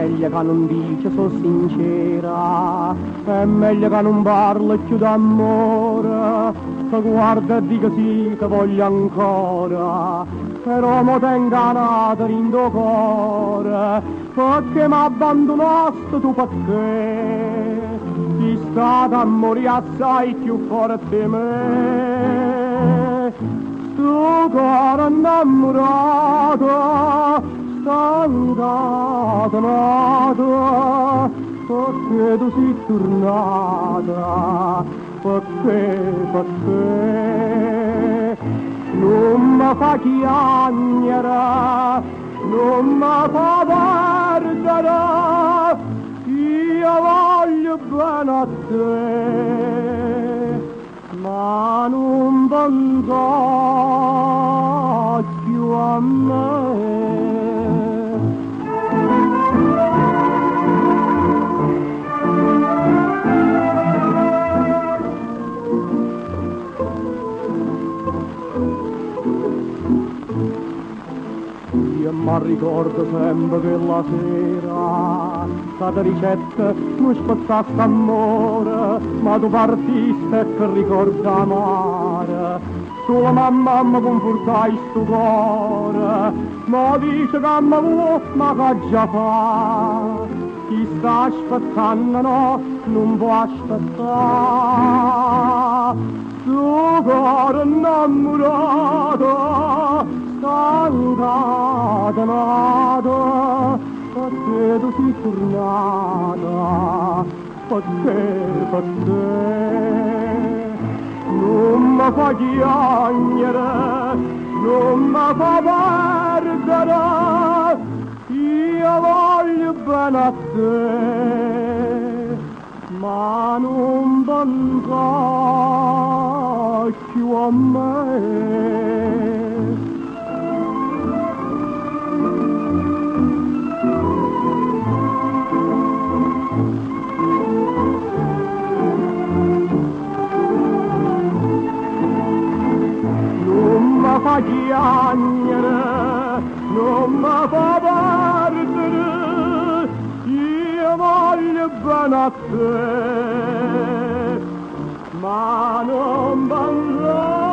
meglio che non dice sono sincera, è meglio che non parla più d'amore, che guarda e dica sì che voglio ancora, però mo tenga inganato in tuo cuore, perché mi abbandonaste tu perché ti stata a morire assai più forte di me. Tu cuore innamorato, stancato nato, perché tu sei tornata, perché non mi fa chiagnere, non mi fa perdere, io voglio bene a te, ma non pensa più a me. Io mi ricordo sempre quella sera, stata ricetta mi spezzasse amore, ma tu partiste e che ricordo amare. Solo mamma mi confortai sto cuore, ma dice che mi vuole, ma che già fa? Chi sta aspettando no, non può aspettare. Tu cuore innamorato, stancato nato, perché tu sei tornata, perché non mi fa chiagnere, non mi fa perdere, io voglio bene a te, ma non pensa più a me. Fa chiagnere, non mi fa perdere, io voglio bene a te, ma non ballare.